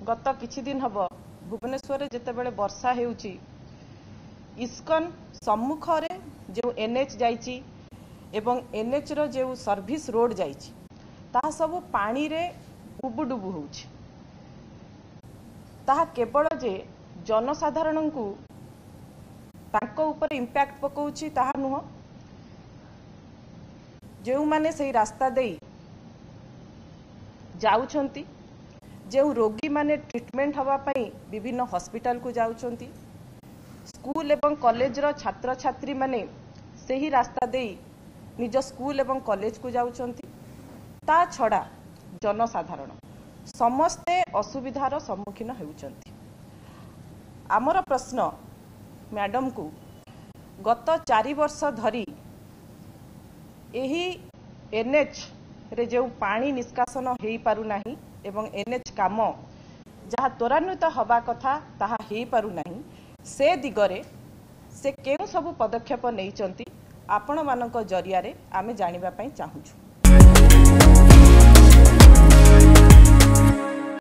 गत किछि दिन हब भुवनेश्वर जेतेबेले वर्षा हेउची इस्कन सम्मुख रे जो एनएच जाइची एवं एनएच रो जो सर्विस रोड जाइची ता सब पानी रे डुबुडुबु होउची। ताहा केवल जे जनसाधारण को तांको ऊपर इंपैक्ट पकाउची ताहा नुह, जो माने सही रास्ता दे जाउछंती, जो रोगी माने ट्रीटमेंट हवा पई विभिन्न हॉस्पिटल को जाउछंती, स्कूल एवं कॉलेज रो छात्र छात्री माने सही रास्ता दे निज स्कूल एवं कॉलेज को जाउछंती। ता छड़ा जनसाधारण समस्ते असुविधार सम्मुखीन हेउछंती। आमर प्रश्न मैडम को गत 4 वर्ष धरी एही एनएच रे जो पानी निष्कासन हो पारु नाही एवं एनएच काम जहाँ त्वरान्वित हवा कथा ताहा हो पारु नाही, से दिगरे से केउ सब पदक्षेप नैचंती आपण मानक जरिया रे आमे जानिबा पई चाहूछु।